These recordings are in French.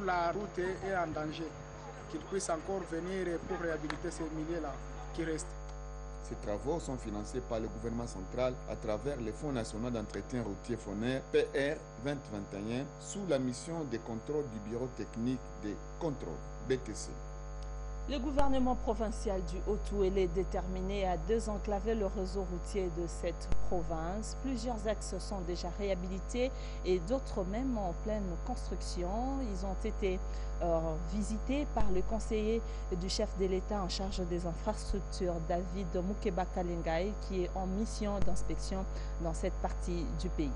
la route est en danger, qu'ils puissent encore venir pour réhabiliter ces milliers-là qui restent. Ces travaux sont financés par le gouvernement central à travers le Fonds national d'entretien routier FONER PR 2021 sous la mission de contrôle du Bureau technique de contrôle BTC. Le gouvernement provincial du Haut-Ouélé est déterminé à désenclaver le réseau routier de cette province. Plusieurs axes sont déjà réhabilités et d'autres même en pleine construction. Ils ont été visités par le conseiller du chef de l'État en charge des infrastructures, David Moukeba Kalengai, qui est en mission d'inspection dans cette partie du pays.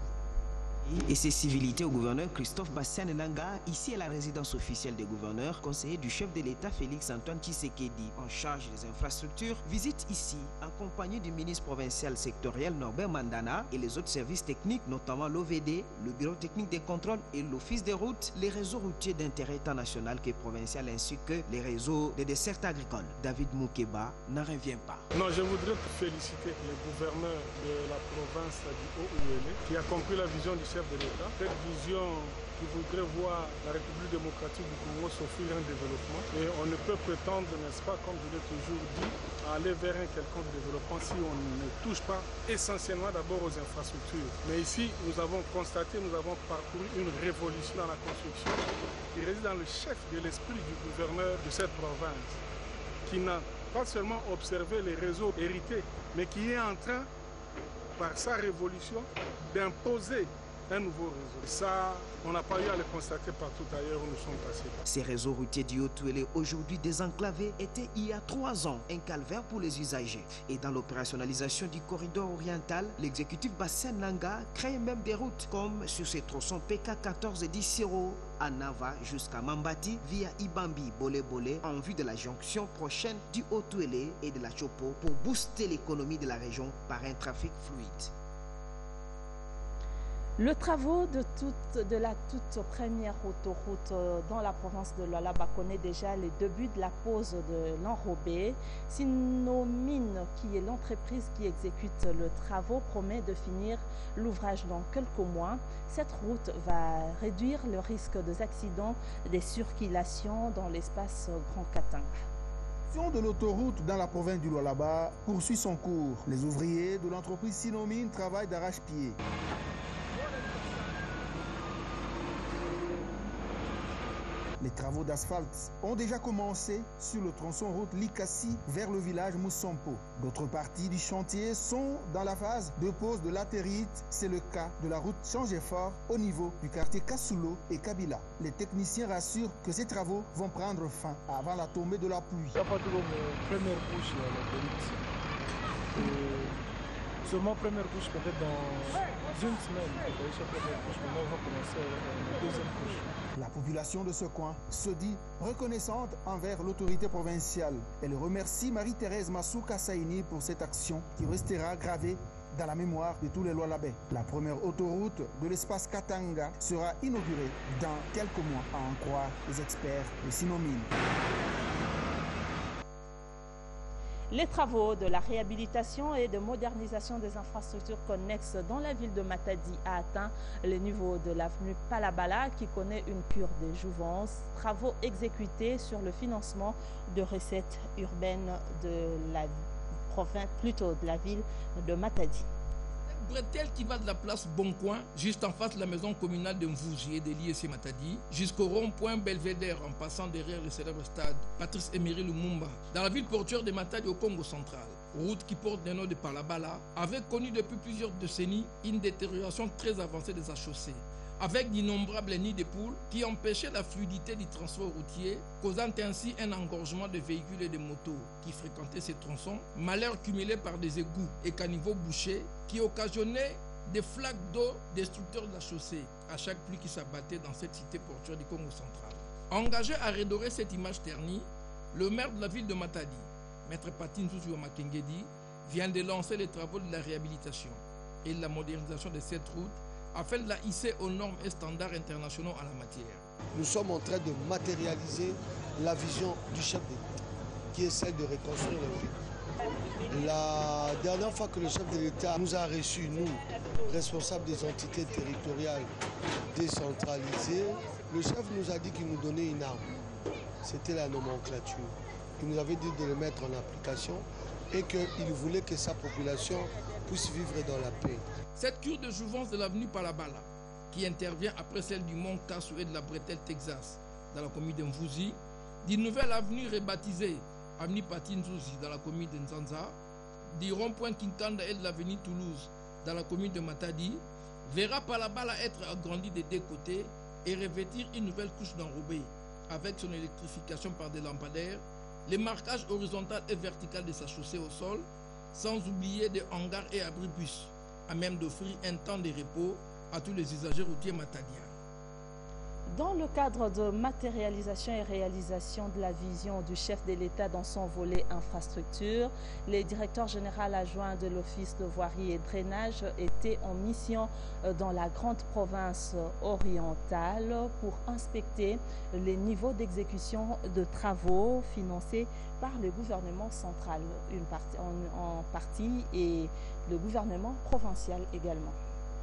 Et ses civilités au gouverneur Christophe Bassiane-Nanga, ici à la résidence officielle des gouverneurs, conseiller du chef de l'État Félix-Antoine Tshisekedi en charge des infrastructures, visite ici, accompagné du ministre provincial sectoriel Norbert Mandana et les autres services techniques, notamment l'OVD, le Bureau technique des contrôles et l'Office des routes, les réseaux routiers d'intérêt national et provincial ainsi que les réseaux des dessertes agricoles. David Moukeba n'en revient pas. Non, je voudrais féliciter le gouverneur de la province du Haut-Ouélé qui a compris la vision du chef de l'État. Cette vision qui voudrait voir la République démocratique du Congo s'offrir un développement. Et on ne peut prétendre, n'est-ce pas, comme je l'ai toujours dit, aller vers un quelconque développement si on ne touche pas essentiellement d'abord aux infrastructures. Mais ici, nous avons constaté, nous avons parcouru une révolution dans la construction qui réside dans le chef de l'esprit du gouverneur de cette province, qui n'a pas seulement observé les réseaux hérités, mais qui est en train, par sa révolution, d'imposer un nouveau réseau. Ça, on n'a pas eu à le constater partout ailleurs où nous sommes passés. Ces réseaux routiers du Haut-Ouélé, aujourd'hui désenclavés, étaient il y a 3 ans un calvaire pour les usagers. Et dans l'opérationnalisation du corridor oriental, l'exécutif Bassiane-Nanga crée même des routes, comme sur ces tronçons PK14 et 10 à Nava jusqu'à Mambati via Ibambi, Bolé-Bolé, en vue de la jonction prochaine du Haut-Ouélé et de la Chopo pour booster l'économie de la région par un trafic fluide. Le travaux de la toute première autoroute dans la province de Lualaba connaît déjà les débuts de la pose de l'enrobé. Sinomine, qui est l'entreprise qui exécute le travaux, promet de finir l'ouvrage dans quelques mois. Cette route va réduire le risque des accidents des circulations dans l'espace Grand Katanga. De l'autoroute dans la province du Lualaba poursuit son cours. Les ouvriers de l'entreprise Sinomine travaillent d'arrache-pied. Les travaux d'asphalte ont déjà commencé sur le tronçon route Likasi vers le village Moussompo. D'autres parties du chantier sont dans la phase de pose de latérite. C'est le cas de la route Changefort au niveau du quartier Kassulo et Kabila. Les techniciens rassurent que ces travaux vont prendre fin avant la tombée de la pluie. Il n'y a pas de première couche seulement première couche peut-être dans une semaine. Maintenant on va commencer la deuxième couche. La population de ce coin se dit reconnaissante envers l'autorité provinciale. Elle remercie Marie-Thérèse Masuka Saini pour cette action qui restera gravée dans la mémoire de tous les Lualabais. La première autoroute de l'espace Katanga sera inaugurée dans quelques mois, à en croire les experts de Sinomine. Les travaux de la réhabilitation et de modernisation des infrastructures connexes dans la ville de Matadi a atteint le niveau de l'avenue Palabala qui connaît une cure de jouvence. Travaux exécutés sur le financement de recettes urbaines de la province, plutôt de la ville de Matadi. Bretelle qui va de la place Boncoin, juste en face de la maison communale de Mvouji et de l'IEC Matadi, jusqu'au rond-point Belvédère en passant derrière le célèbre stade Patrice Emery Lumumba, dans la ville portuaire de Matadi au Congo central. Route qui porte le nom de Palabala avait connu depuis plusieurs décennies une détérioration très avancée de sa chaussée, avec d'innombrables nids de poules qui empêchaient la fluidité du transport routier, causant ainsi un engorgement de véhicules et de motos qui fréquentaient ces tronçons, malheur cumulé par des égouts et caniveaux bouchés qui occasionnaient des flaques d'eau destructeurs de la chaussée à chaque pluie qui s'abattait dans cette cité portuaire du Congo central. Engagé à redorer cette image ternie, le maire de la ville de Matadi, Maître Patin Zouzou Makengedi, vient de lancer les travaux de la réhabilitation et de la modernisation de cette route afin de la hisser aux normes et standards internationaux en la matière. Nous sommes en train de matérialiser la vision du chef d'État, qui est celle de reconstruire le pays. La dernière fois que le chef de l'État nous a reçus, nous, responsables des entités territoriales décentralisées, Le chef nous a dit qu'il nous donnait une arme. C'était la nomenclature. Il nous avait dit de le mettre en application et qu'il voulait que sa population puisse vivre dans la paix. Cette cure de jouvence de l'avenue Palabala, qui intervient après celle du Mont Kassou et de la Bretelle, Texas, dans la commune de Mvouzi, d'une nouvelle avenue rebaptisée avenue Patinzouzi dans la commune de Nzanza, du rond-point Kinkanda et de l'avenue Toulouse dans la commune de Matadi, verra Palabala être agrandi des deux côtés et revêtir une nouvelle couche d'enrobé avec son électrification par des lampadaires, les marquages horizontal et vertical de sa chaussée au sol, sans oublier des hangars et abribus, à même d'offrir un temps de repos à tous les usagers routiers matadiens. Dans le cadre de matérialisation et réalisation de la vision du chef de l'État dans son volet infrastructure, les directeurs généraux adjoints de l'Office de voirie et drainage étaient en mission dans la grande province orientale pour inspecter les niveaux d'exécution de travaux financés par le gouvernement central en partie et le gouvernement provincial également.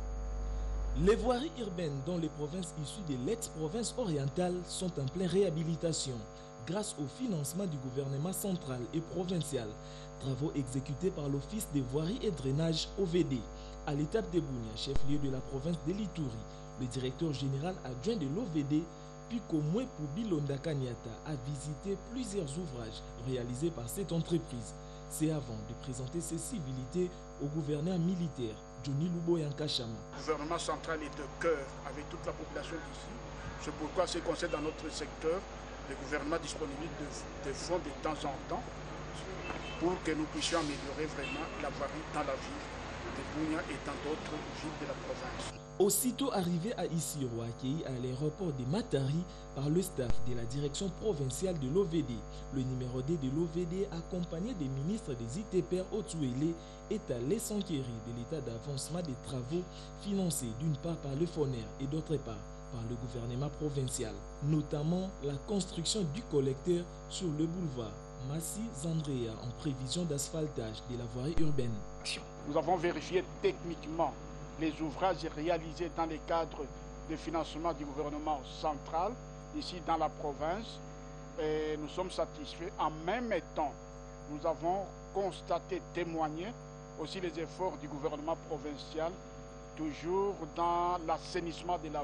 Les voiries urbaines dans les provinces issues de l'ex-province orientale sont en pleine réhabilitation grâce au financement du gouvernement central et provincial. Travaux exécutés par l'Office des voiries et drainage OVD. À l'étape de Bunia, chef-lieu de la province de l'Ituri, le directeur général adjoint de l'OVD, Pico Mwepu Bilonda Kanyata, a visité plusieurs ouvrages réalisés par cette entreprise. C'est avant de présenter ses civilités au gouverneur militaire, Johnny Luboya Nkashama. Le gouvernement central est de cœur avec toute la population d'ici. C'est pourquoi ce qu'on sait dans notre secteur, le gouvernement disponible de fonds de temps en temps pour que nous puissions améliorer vraiment la voirie dans la ville de Bunia et dans d'autres villes de la province. Aussitôt arrivé à Issiro, accueilli à l'aéroport de Matari par le staff de la direction provinciale de l'OVD, le numéro 2 de l'OVD, accompagné des ministres des ITPR Otuele, est allé s'enquérir de l'état d'avancement des travaux financés d'une part par le FONER et d'autre part par le gouvernement provincial, notamment la construction du collecteur sur le boulevard Massi Zandrea en prévision d'asphaltage de la voirie urbaine. Nous avons vérifié techniquement les ouvrages réalisés dans le cadre de financement du gouvernement central, ici dans la province, et nous sommes satisfaits. En même temps, nous avons constaté, témoigné aussi les efforts du gouvernement provincial, toujours dans l'assainissement de la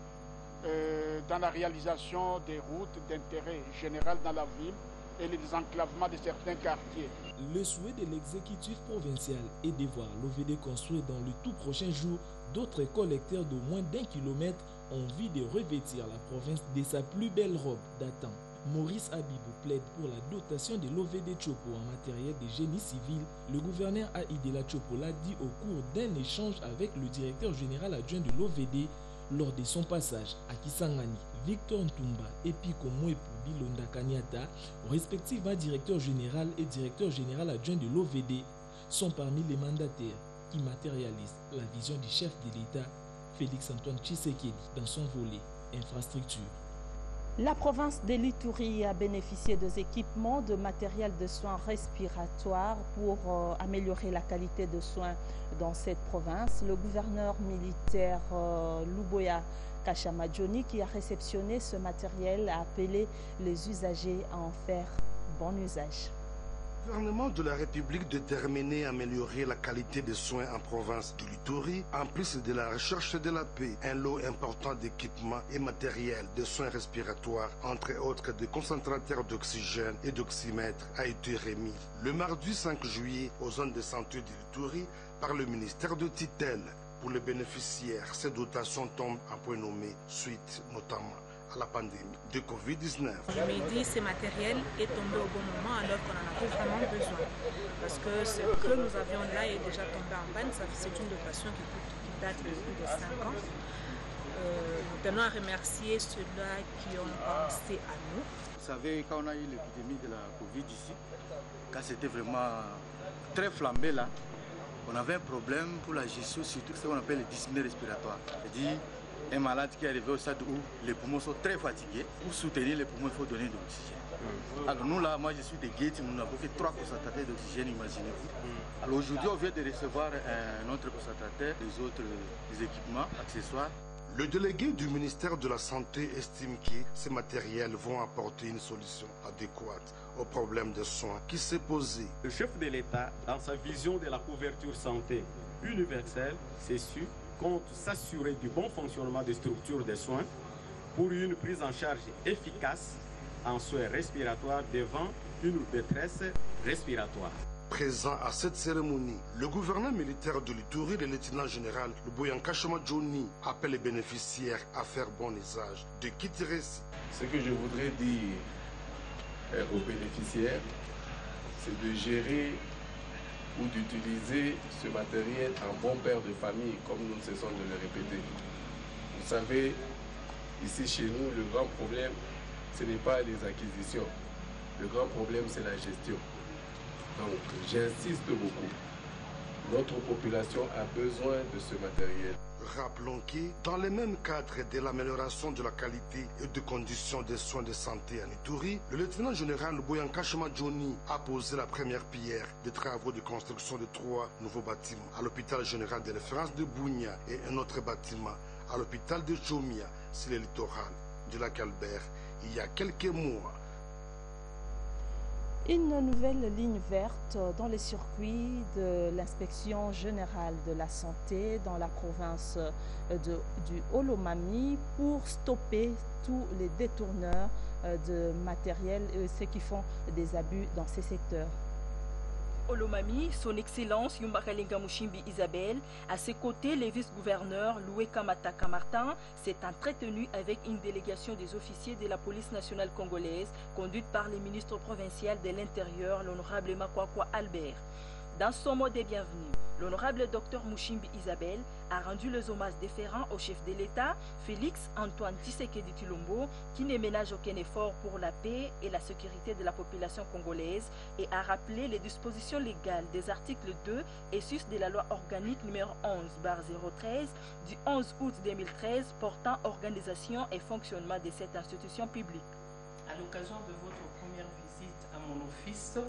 ville, dans la réalisation des routes d'intérêt général dans la ville et le désenclavement de certains quartiers. Le souhait de l'exécutif provincial est de voir l'OVD construire dans le tout prochain jour d'autres collecteurs d'au moins d'1 kilomètre en vue de revêtir la province de sa plus belle robe datant. Maurice Abibou plaide pour la dotation de l'OVD Chopo en matériel de génie civil. Le gouverneur Aïdela Chopo l'a dit au cours d'un échange avec le directeur général adjoint de l'OVD lors de son passage à Kisangani. Victor Ntumba et Pico Mwepu Bilonda Kanyata, respectivement directeur général et directeur général adjoint de l'OVD, sont parmi les mandataires qui matérialisent la vision du chef de l'État, Félix Antoine Tshisekedi, dans son volet infrastructure. La province de l'Ituri a bénéficié des équipements de matériel de soins respiratoires pour améliorer la qualité de soins dans cette province. Le gouverneur militaire Luboya Nkashama Johnny, qui a réceptionné ce matériel, a appelé les usagers à en faire bon usage. Le gouvernement de la République déterminé à améliorer la qualité des soins en province de l'Ituri, en plus de la recherche de la paix, un lot important d'équipements et matériel de soins respiratoires, entre autres des concentrateurs d'oxygène et d'oxymètres, a été remis le mardi 5 juillet aux zones de santé de l'Ituri par le ministère de tutelle. Pour les bénéficiaires, ces dotations tombent à point nommé suite notamment à la pandémie de Covid-19. Je me dis, ce matériel est tombé au bon moment alors qu'on en avait vraiment besoin. Parce que ce que nous avions là est déjà tombé en panne. C'est une dotation qui date de plus de 5 ans. Nous tenons à remercier ceux-là qui ont pensé à nous. Vous savez, quand on a eu l'épidémie de la Covid ici, quand c'était vraiment très flambé là, on avait un problème pour la gestion, surtout ce qu'on appelle les dyspnées respiratoires. C'est-à-dire, un malade qui est arrivé au stade où les poumons sont très fatigués. Pour soutenir les poumons, il faut donner de l'oxygène. Alors nous là, moi je suis des Gates, nous n'avons que 3 concentrateurs d'oxygène, imaginez-vous. Alors aujourd'hui, on vient de recevoir un autre concentrateur, les autres équipements, accessoires. Le délégué du ministère de la Santé estime que ces matériels vont apporter une solution adéquate au problème de soins qui s'est posé. Le chef de l'État, dans sa vision de la couverture santé universelle, c'est sûr, compte s'assurer du bon fonctionnement des structures de soins pour une prise en charge efficace en soins respiratoires devant une détresse respiratoire. Présent à cette cérémonie, le gouverneur militaire de l'Ituri, le lieutenant général Luboyanka Johnny, appelle les bénéficiaires à faire bon usage de kits récits. Ce que je voudrais dire aux bénéficiaires, c'est de gérer ou d'utiliser ce matériel en bon père de famille, comme nous ne cessons de le répéter. Vous savez, ici chez nous, le grand problème, ce n'est pas les acquisitions. Le grand problème, c'est la gestion. Donc, j'insiste beaucoup. Notre population a besoin de ce matériel. Rappelons que, dans le même cadre de l'amélioration de la qualité et des conditions des soins de santé en Ituri, le lieutenant général Luboyanka Johnny a posé la première pierre des travaux de construction de 3 nouveaux bâtiments à l'hôpital général de référence de Bunia et un autre bâtiment à l'hôpital de Chomia, sur le littoral du lac Albert, il y a quelques mois. Une nouvelle ligne verte dans les circuits de l'inspection générale de la santé dans la province du Olomami pour stopper tous les détourneurs de matériel et ceux qui font des abus dans ces secteurs. Olomami, son Excellence Yumbakalinga Mushimbi Isabelle, à ses côtés, le vice-gouverneur Loué Kamataka Martin s'est entretenu avec une délégation des officiers de la police nationale congolaise conduite par le ministre provincial de l'Intérieur, l'honorable Makwakwa Albert. Dans son mot de bienvenue, l'honorable Dr Mushimbi Isabelle a rendu les hommages déférents au chef de l'État, Félix Antoine Tshisekedi Tshilombo, qui ne ménage aucun effort pour la paix et la sécurité de la population congolaise et a rappelé les dispositions légales des articles 2 et 6 de la loi organique numéro 11/013 du 11 août 2013 portant organisation et fonctionnement de cette institution publique. À l'occasion de votre première visite à mon office,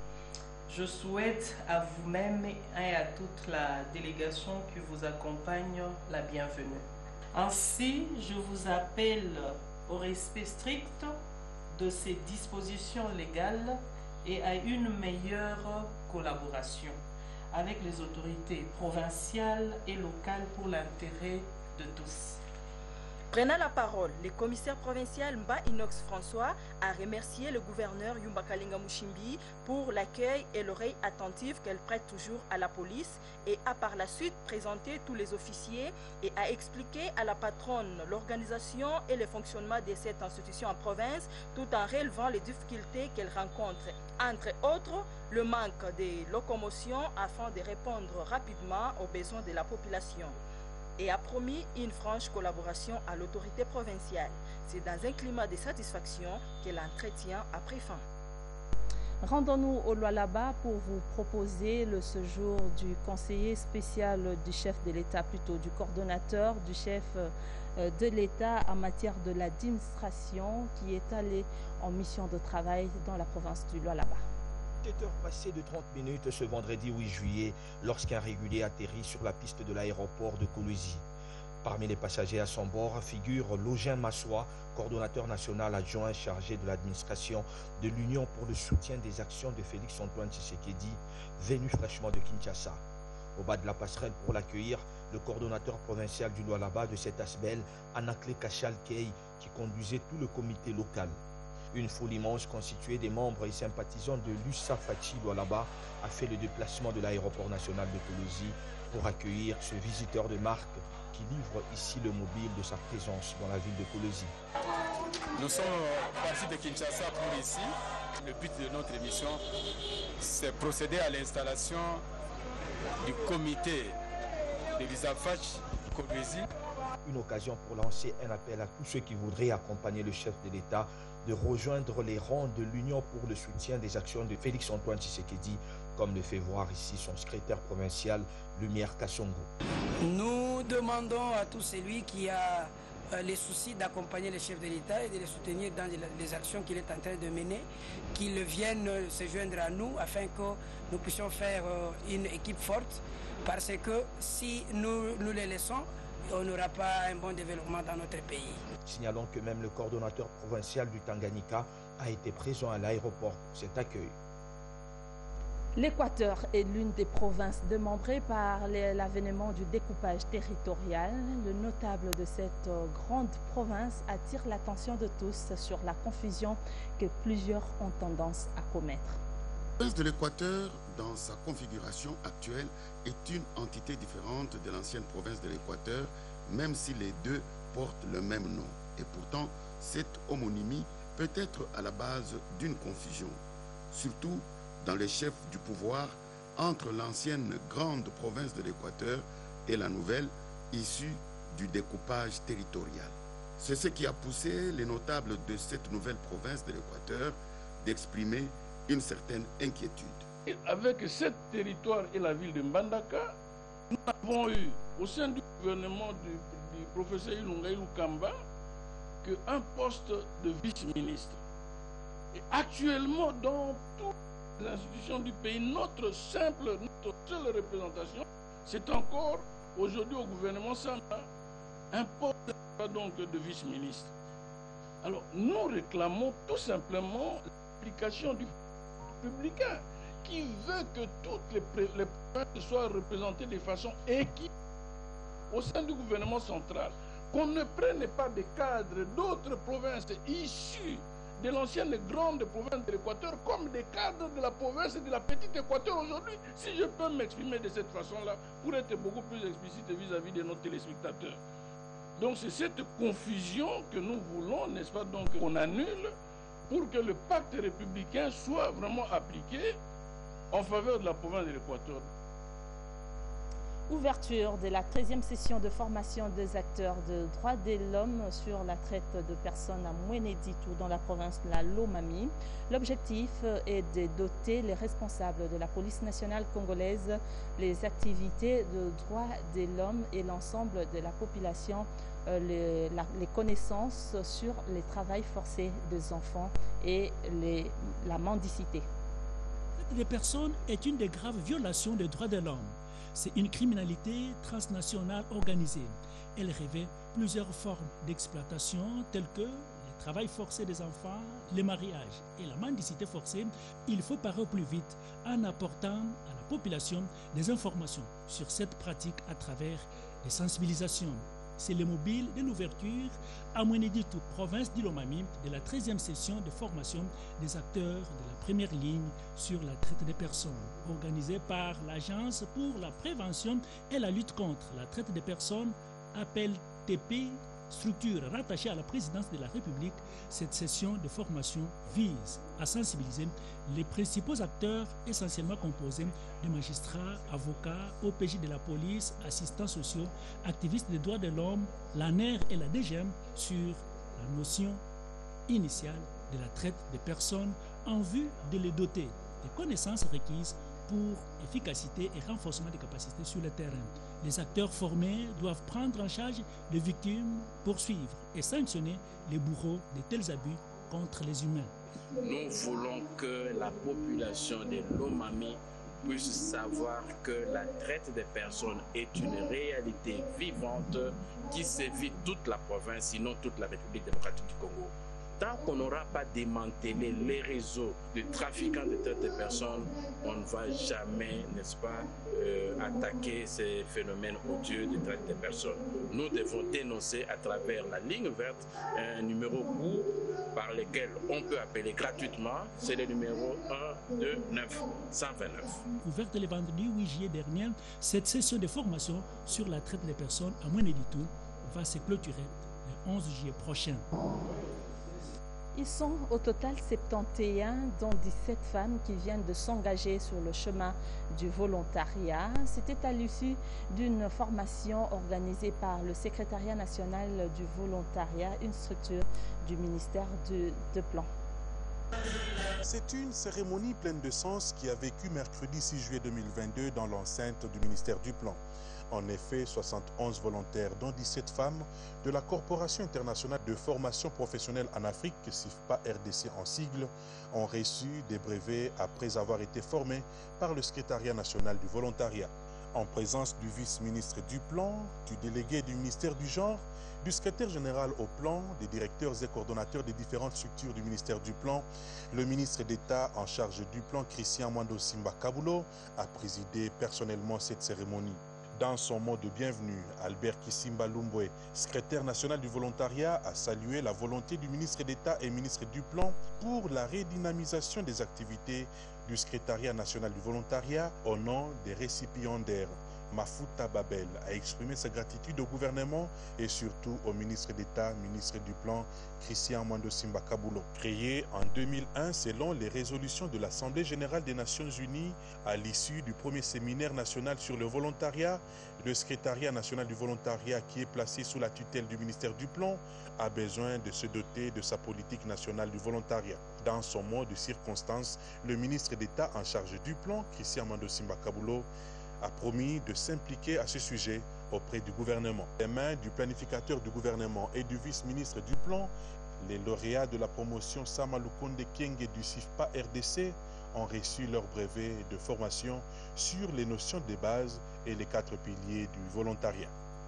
je souhaite à vous-même et à toute la délégation qui vous accompagne la bienvenue. Ainsi, je vous appelle au respect strict de ces dispositions légales et à une meilleure collaboration avec les autorités provinciales et locales pour l'intérêt de tous. Prenant la parole, le commissaire provincial Mba Inox François a remercié le gouverneur Yumbakalinga Mushimbi pour l'accueil et l'oreille attentive qu'elle prête toujours à la police et a par la suite présenté tous les officiers et a expliqué à la patronne l'organisation et le fonctionnement de cette institution en province tout en relevant les difficultés qu'elle rencontre. Entre autres, le manque de locomotion afin de répondre rapidement aux besoins de la population. Et a promis une franche collaboration à l'autorité provinciale. C'est dans un climat de satisfaction que l'entretien a pris fin. Rendons-nous au Lualaba pour vous proposer le séjour du conseiller spécial du chef de l'État, plutôt du coordonnateur du chef de l'État en matière de l'administration qui est allé en mission de travail dans la province du Lualaba. 7 heures passées de 30 minutes ce vendredi 8 juillet lorsqu'un régulier atterrit sur la piste de l'aéroport de Kolwezi. Parmi les passagers à son bord figure Login Massoua, coordonnateur national adjoint chargé de l'administration de l'Union pour le soutien des actions de Félix Antoine Tshisekedi, venu fraîchement de Kinshasa. Au bas de la passerelle pour l'accueillir, le coordonnateur provincial du Lualaba de cet ASBEL, Anakle Kachal Kei, qui conduisait tout le comité local. Une foule immense constituée des membres et sympathisants de l'USA Fachi Lualaba a fait le déplacement de l'aéroport national de Kolwezi pour accueillir ce visiteur de marque qui livre ici le mobile de sa présence dans la ville de Kolwezi. Nous sommes partis de Kinshasa pour ici. Le but de notre émission, c'est procéder à l'installation du comité de l'USA Fachi Kolwezi. Une occasion pour lancer un appel à tous ceux qui voudraient accompagner le chef de l'État de rejoindre les rangs de l'Union pour le soutien des actions de Félix Antoine Tshisekedi, comme le fait voir ici son secrétaire provincial, Lumière Kassongo. Nous demandons à tout celui qui a les soucis d'accompagner le chef de l'État et de le soutenir dans les actions qu'il est en train de mener, qu'il vienne se joindre à nous afin que nous puissions faire une équipe forte, parce que si nous les laissons, on n'aura pas un bon développement dans notre pays. Signalons que même le coordonnateur provincial du Tanganyika a été présent à l'aéroport pour cet accueil. L'Équateur est l'une des provinces démembrées par l'avènement du découpage territorial. Le notable de cette grande province attire l'attention de tous sur la confusion que plusieurs ont tendance à commettre. La province de l'Équateur, dans sa configuration actuelle, est une entité différente de l'ancienne province de l'Équateur, même si les deux portent le même nom. Et pourtant, cette homonymie peut être à la base d'une confusion, surtout dans les chefs du pouvoir entre l'ancienne grande province de l'Équateur et la nouvelle issue du découpage territorial. C'est ce qui a poussé les notables de cette nouvelle province de l'Équateur d'exprimer une certaine inquiétude. Et avec ce territoire et la ville de Mbandaka, nous avons eu au sein du gouvernement du professeur Ilunga Kamba qu'un poste de vice-ministre. Et actuellement, dans toutes les institutions du pays, notre seule représentation, c'est encore aujourd'hui au gouvernement Samba un poste donc de vice-ministre. Alors nous réclamons tout simplement l'application du républicain qui veut que toutes les provinces soient représentées de façon équitable au sein du gouvernement central, qu'on ne prenne pas des cadres d'autres provinces issues de l'ancienne grande province de l'Équateur comme des cadres de la province de la petite Équateur aujourd'hui, si je peux m'exprimer de cette façon-là, pour être beaucoup plus explicite vis-à-vis de nos téléspectateurs. Donc c'est cette confusion que nous voulons, n'est-ce pas, donc qu'on annule pour que le pacte républicain soit vraiment appliqué en faveur de la province de l'Équateur. Ouverture de la 13e session de formation des acteurs de droits de l'homme sur la traite de personnes à Mweneditu dans la province de la Lomami. L'objectif est de doter les responsables de la police nationale congolaise, les activités de droits de l'homme et l'ensemble de la population les connaissances sur le travail forcé des enfants et la mendicité. La traite des personnes est une des graves violations des droits de l'homme. C'est une criminalité transnationale organisée. Elle revêt plusieurs formes d'exploitation telles que le travail forcé des enfants, le mariage et la mendicité forcée. Il faut parer plus vite en apportant à la population des informations sur cette pratique à travers les sensibilisations. C'est le mobile de l'ouverture à Mweneditu, province d'Ilomami, de la 13e session de formation des acteurs de la première ligne sur la traite des personnes, organisée par l'Agence pour la prévention et la lutte contre la traite des personnes, APEL-TP, structure rattachée à la présidence de la République. Cette session de formation vise à sensibiliser les principaux acteurs, essentiellement composés de magistrats, avocats, OPJ de la police, assistants sociaux, activistes des droits de l'homme, l'ANER et la DGM sur la notion initiale de la traite des personnes en vue de les doter des connaissances requises pour efficacité et renforcement des capacités sur le terrain. Les acteurs formés doivent prendre en charge les victimes, poursuivre et sanctionner les bourreaux de tels abus contre les humains. Nous voulons que la population de Lomami puisse savoir que la traite des personnes est une réalité vivante qui sévit toute la province, sinon toute la République démocratique du Congo. Tant qu'on n'aura pas démantelé les réseaux de trafiquants de traite de personnes, on ne va jamais, n'est-ce pas, attaquer ces phénomènes odieux de traite de personnes. Nous devons dénoncer à travers la ligne verte un numéro court par lequel on peut appeler gratuitement, c'est le numéro 129 129. Ouverte le vendredi 8 juillet dernier, cette session de formation sur la traite des personnes à Mweneditu va se clôturer le 11 juillet prochain. Ils sont au total 71, dont 17 femmes qui viennent de s'engager sur le chemin du volontariat. C'était à l'issue d'une formation organisée par le Secrétariat national du volontariat, une structure du ministère de Plan. C'est une cérémonie pleine de sens qui a vécu mercredi 6 juillet 2022 dans l'enceinte du ministère du Plan. En effet, 71 volontaires, dont 17 femmes, de la Corporation internationale de formation professionnelle en Afrique, CIFPA RDC en sigle, ont reçu des brevets après avoir été formés par le Secrétariat national du volontariat. en présence du vice-ministre du Plan, du délégué du ministère du Genre, du secrétaire général au Plan, des directeurs et coordonnateurs des différentes structures du ministère du Plan. Le ministre d'État en charge du Plan, Christian Mwando Simba Kabulo, a présidé personnellement cette cérémonie. Dans son mot de bienvenue, Albert Kisimba Lumbwe, secrétaire national du volontariat, a salué la volonté du ministre d'État et ministre du Plan pour la redynamisation des activités du secrétariat national du volontariat au nom des récipiendaires. Mafuta Babel a exprimé sa gratitude au gouvernement et surtout au ministre d'État, ministre du Plan, Christian Mwando Simba Kabulo. Créé en 2001 selon les résolutions de l'Assemblée générale des Nations unies à l'issue du premier séminaire national sur le volontariat, le secrétariat national du volontariat qui est placé sous la tutelle du ministère du Plan a besoin de se doter de sa politique nationale du volontariat. Dans son mot de circonstance, le ministre d'État en charge du Plan, Christian Mwando Simba Kabulo, a promis de s'impliquer à ce sujet auprès du gouvernement. Les mains du planificateur du gouvernement et du vice-ministre du Plan, les lauréats de la promotion Samalukonde Kenge du CIFPA RDC ont reçu leur brevet de formation sur les notions de base et les 4 piliers du volontariat.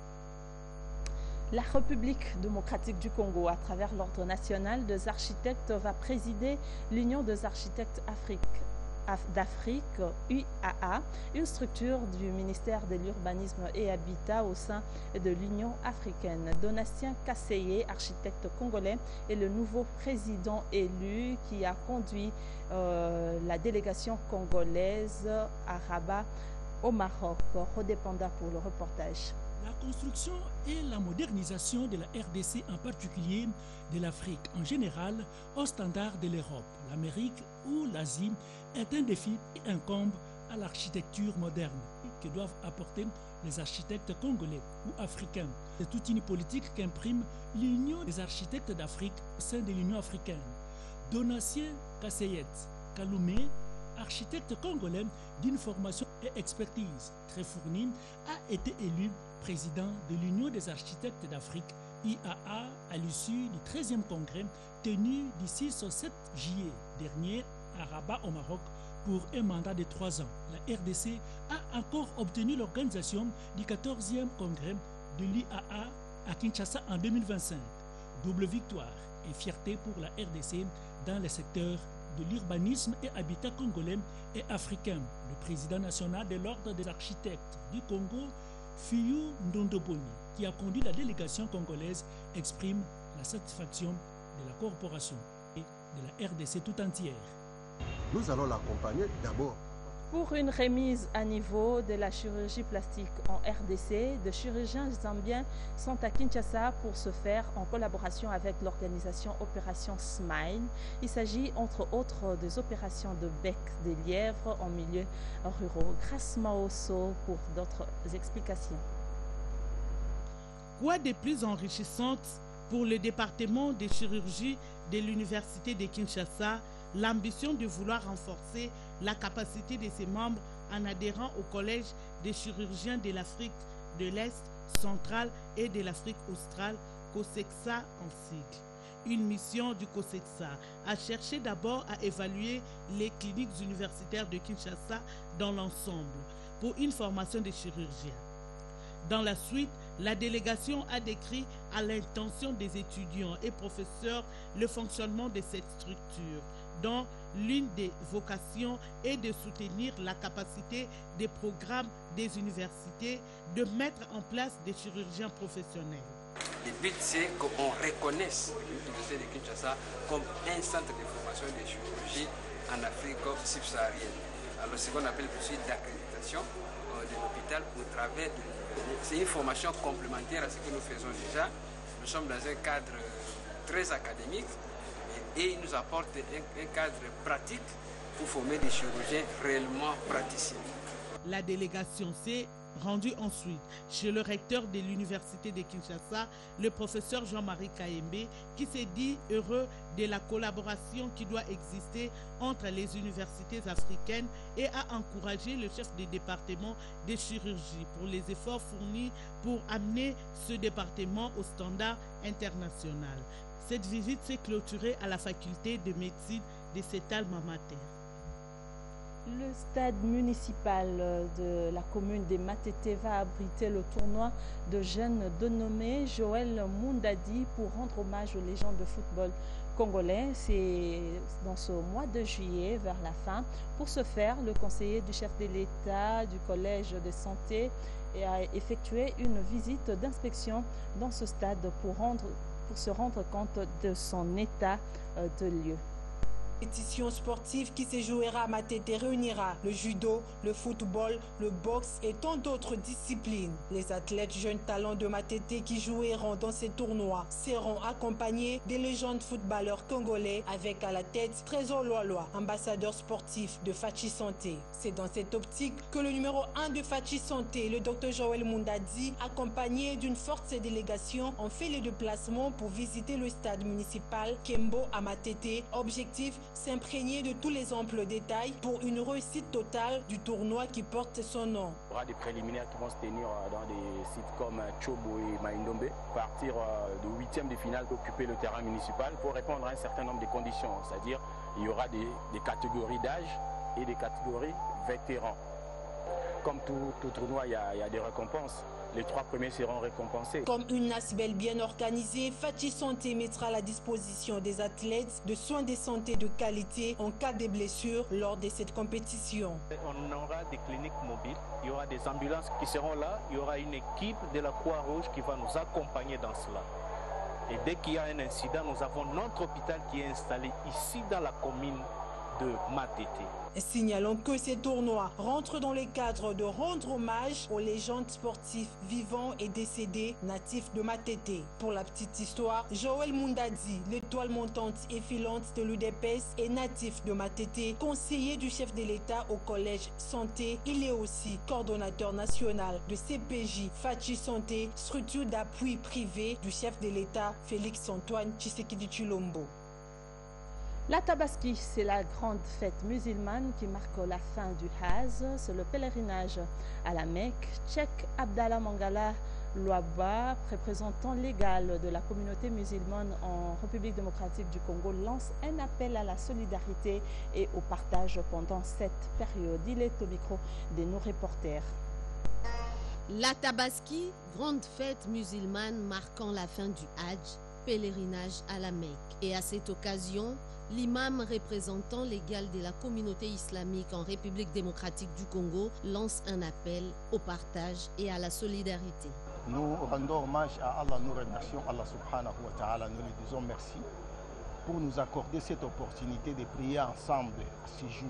La République démocratique du Congo, à travers l'Ordre national des architectes, va présider l'Union des architectes d'Afrique, UAA, une structure du ministère de l'Urbanisme et Habitat au sein de l'Union africaine. Donatien Kasseye, architecte congolais, est le nouveau président élu qui a conduit la délégation congolaise à Rabat au Maroc. Rodépanda pour le reportage. La construction et la modernisation de la RDC, en particulier de l'Afrique en général, au standard de l'Europe, l'Amérique ou l'Asie, est un défi qui incombe à l'architecture moderne que doivent apporter les architectes congolais ou africains. C'est toute une politique qu'imprime l'Union des architectes d'Afrique au sein de l'Union africaine. Donatien Kasseye Kaloumé, architecte congolais d'une formation et expertise très fournie, a été élu président de l'Union des architectes d'Afrique, IAA, à l'issue du 13e congrès tenu du 6 au 7 juillet dernier à Rabat au Maroc pour un mandat de 3 ans. La RDC a encore obtenu l'organisation du 14e congrès de l'IAA à Kinshasa en 2025. Double victoire et fierté pour la RDC dans les secteurs de l'urbanisme et habitat congolais et africain. Le président national de l'Ordre des architectes du Congo, Fiyou Ndondoboni, qui a conduit la délégation congolaise, exprime la satisfaction de la corporation et de la RDC tout entière. Nous allons l'accompagner d'abord. Pour une remise à niveau de la chirurgie plastique en RDC, des chirurgiens zambiens sont à Kinshasa pour ce faire en collaboration avec l'organisation Opération Smile. Il s'agit entre autres des opérations de bec des lièvres en milieu rural. Grâce Maoso pour d'autres explications. Quoi de plus enrichissante pour le département de chirurgie de l'Université de Kinshasa, l'ambition de vouloir renforcer la capacité de ses membres en adhérant au Collège des chirurgiens de l'Afrique de l'Est, centrale et de l'Afrique australe, COSEXA en sigle. Une mission du COSEXA a cherché d'abord à évaluer les cliniques universitaires de Kinshasa dans l'ensemble pour une formation de chirurgiens. Dans la suite, la délégation a décrit à l'intention des étudiants et professeurs le fonctionnement de cette structure, dont l'une des vocations est de soutenir la capacité des programmes des universités de mettre en place des chirurgiens professionnels. Le but, c'est qu'on reconnaisse l'Université de Kinshasa comme un centre de formation de chirurgie en Afrique subsaharienne. Alors, ce qu'on appelle le suite d'accréditation de l'hôpital au travers de l'université. C'est une formation complémentaire à ce que nous faisons déjà. Nous sommes dans un cadre très académique et il nous apporte un cadre pratique pour former des chirurgiens réellement praticiens. La délégation s'est rendue ensuite chez le recteur de l'Université de Kinshasa, le professeur Jean-Marie Kaembe, qui s'est dit heureux de la collaboration qui doit exister entre les universités africaines et a encouragé le chef du département de chirurgie pour les efforts fournis pour amener ce département au standard international. Cette visite s'est clôturée à la faculté de médecine de cet alma mater. Le stade municipal de la commune de Matete va abriter le tournoi de jeunes dénommé Joël Mundadi pour rendre hommage aux légendes de football congolais. C'est dans ce mois de juillet, vers la fin. Pour ce faire, le conseiller du chef de l'État du collège de santé a effectué une visite d'inspection dans ce stade pour se rendre compte de son état de lieu. La compétition sportive qui se jouera à Matete réunira le judo, le football, le boxe et tant d'autres disciplines. Les athlètes jeunes talents de Matete qui joueront dans ces tournois seront accompagnés des légendes footballeurs congolais avec à la tête Trésor Loaloa, ambassadeur sportif de Fachi Santé. C'est dans cette optique que le numéro 1 de Fachi Santé, le Dr Joël Mundadi, accompagné d'une forte délégation, ont fait le déplacement pour visiter le stade municipal Kembo à Matete. Objectif, s'imprégner de tous les amples détails pour une réussite totale du tournoi qui porte son nom. Il y aura des préliminaires qui vont se tenir dans des sites comme Chobo et Maindombe. À partir du 8e de finale, occuper le terrain municipal pour répondre à un certain nombre de conditions. C'est-à-dire il y aura des catégories d'âge et des catégories vétérans. Comme tout tournoi, il y a des récompenses. Les 3 premiers seront récompensés. Comme une NASBEL bien organisée, Fachi Santé mettra à la disposition des athlètes de soins de santé de qualité en cas de blessures lors de cette compétition. On aura des cliniques mobiles, il y aura des ambulances qui seront là, il y aura une équipe de la Croix-Rouge qui va nous accompagner dans cela. Et dès qu'il y a un incident, nous avons notre hôpital qui est installé ici dans la commune de Matete. Signalons que ces tournois rentrent dans le cadre de rendre hommage aux légendes sportives vivants et décédés natifs de Matete. Pour la petite histoire, Joël Mundadi, l'étoile montante et filante de l'UDPS, est natif de Matete, conseiller du chef de l'État au collège santé. Il est aussi coordonnateur national de CPJ Fachi Santé, structure d'appui privé du chef de l'État Félix Antoine Tshisekedi Tshilombo. La Tabaski, c'est la grande fête musulmane qui marque la fin du Hajj. C'est le pèlerinage à la Mecque. Cheikh Abdallah Mangala Louaba, représentant légal de la communauté musulmane en République démocratique du Congo, lance un appel à la solidarité et au partage pendant cette période. Il est au micro de nos reporters. La Tabaski, grande fête musulmane marquant la fin du Hajj, pèlerinage à la Mecque. Et à cette occasion, l'imam représentant légal de la communauté islamique en République démocratique du Congo lance un appel au partage et à la solidarité. Nous rendons hommage à Allah, nous remercions Allah subhanahu wa ta'ala, nous lui disons merci pour nous accorder cette opportunité de prier ensemble ce jour.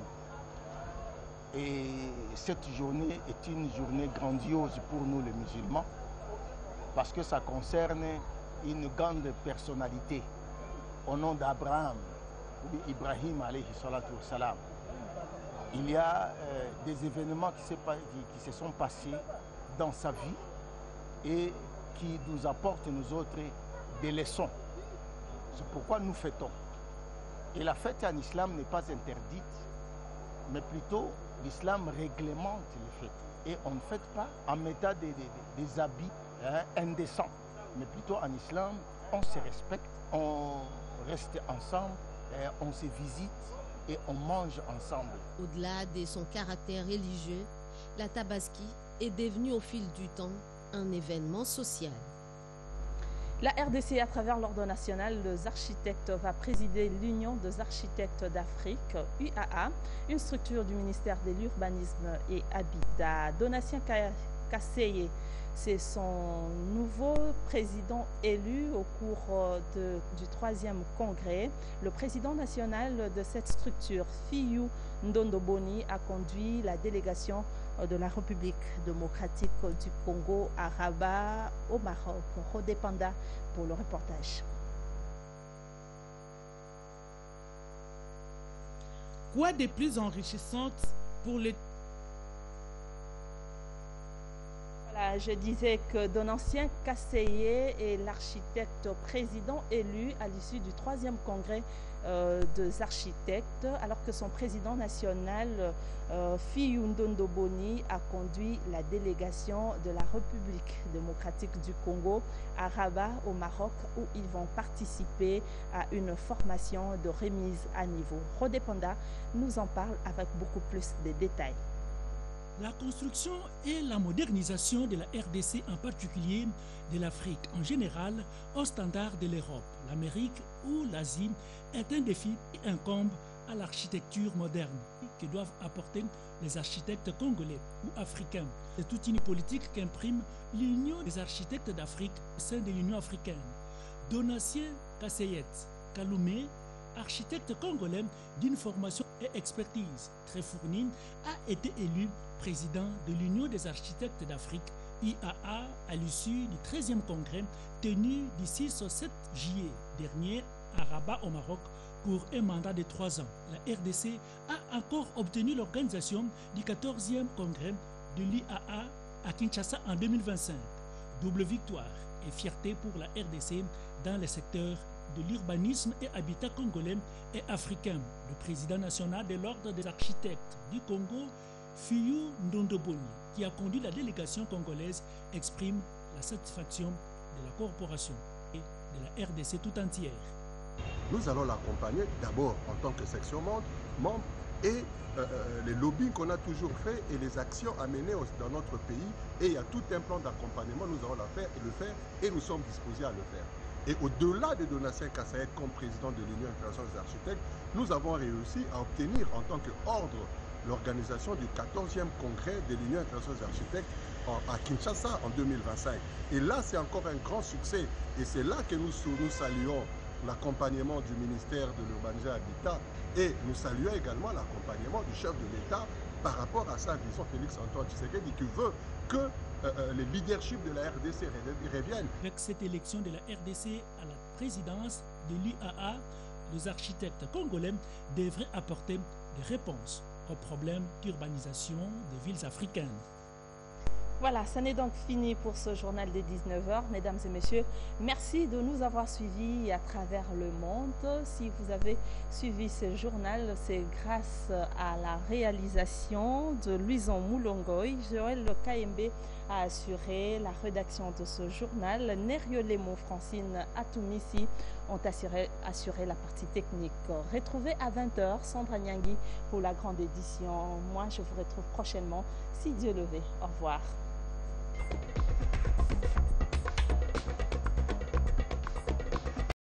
Et cette journée est une journée grandiose pour nous les musulmans parce que ça concerne une grande personnalité au nom d'Abraham, Ibrahim alayhi salatu wa salam. Il y a des événements qui se sont passés dans sa vie et qui nous apportent, nous autres, des leçons. C'est pourquoi nous fêtons. Et la fête en islam n'est pas interdite, mais plutôt l'islam réglemente les fêtes. Et on ne fête pas en mettant des habits indécents, mais plutôt en islam, on se respecte, on reste ensemble, on se visite et on mange ensemble. Au-delà de son caractère religieux, la Tabaski est devenue au fil du temps un événement social. La RDC, à travers l'Ordre national des architectes, va présider l'Union des architectes d'Afrique, UAA, une structure du ministère de l'Urbanisme et Habitat. Donatien Kasseye, c'est son nouveau président élu au cours du 3e congrès. Le président national de cette structure, Fiyou Ndondoboni, a conduit la délégation de la République démocratique du Congo à Rabat, au Maroc. Rodépanda pour le reportage. Quoi de plus enrichissante pour le... Voilà, je disais que Donatien Kasseye est l'architecte président élu à l'issue du 3e congrès des architectes, alors que son président national, Fiyou Ndondoboni, a conduit la délégation de la République démocratique du Congo à Rabat, au Maroc, où ils vont participer à une formation de remise à niveau. Rodé Panda nous en parle avec beaucoup plus de détails. La construction et la modernisation de la RDC, en particulier de l'Afrique en général, au standard de l'Europe, l'Amérique ou l'Asie, est un défi qui incombe à l'architecture moderne que doivent apporter les architectes congolais ou africains. C'est toute une politique qu'imprime l'Union des architectes d'Afrique au sein de l'Union africaine. Donatien Kasseye Kaloumé, architecte congolais d'une formation et expertise très fournie, a été élu président de l'Union des architectes d'Afrique, IAA, à l'issue du 13e congrès tenu du 6 au 7 juillet dernier à Rabat au Maroc pour un mandat de 3 ans. La RDC a encore obtenu l'organisation du 14e congrès de l'IAA à Kinshasa en 2025. Double victoire et fierté pour la RDC dans les secteurs de l'urbanisme et habitat congolais et africain. Le président national de l'Ordre des architectes du Congo, Fiyou Ndondoboni, qui a conduit la délégation congolaise, exprime la satisfaction de la corporation et de la RDC tout entière. Nous allons l'accompagner d'abord en tant que section membre et les lobbies qu'on a toujours fait et les actions à mener dans notre pays. Et il y a tout un plan d'accompagnement, nous allons le faire et nous sommes disposés à le faire. Et au-delà de Donatien Kasseye comme président de l'Union internationale des architectes, nous avons réussi à obtenir en tant qu'ordre l'organisation du 14e congrès de l'Union internationale des architectes à Kinshasa en 2025. Et là, c'est encore un grand succès. Et c'est là que nous saluons l'accompagnement du ministère de l'Urbanisme et Habitat et nous saluons également l'accompagnement du chef de l'État par rapport à sa vision, Félix Antoine Tshisekedi, qui veut que le leadership de la RDC revienne. Avec cette élection de la RDC à la présidence de l'IAA, les architectes congolais devraient apporter des réponses aux problèmes d'urbanisation des villes africaines. Voilà, ça n'est donc fini pour ce journal des 19h. Mesdames et messieurs, merci de nous avoir suivis à travers le monde. Si vous avez suivi ce journal, c'est grâce à la réalisation de Louison Moulongoy. Joël KMB a assuré la rédaction de ce journal. Nerio Lemo, Francine Atoumisi ont assuré la partie technique. Retrouvez à 20h Sandra Nyangui pour la grande édition. Moi, je vous retrouve prochainement, si Dieu le veut. Au revoir.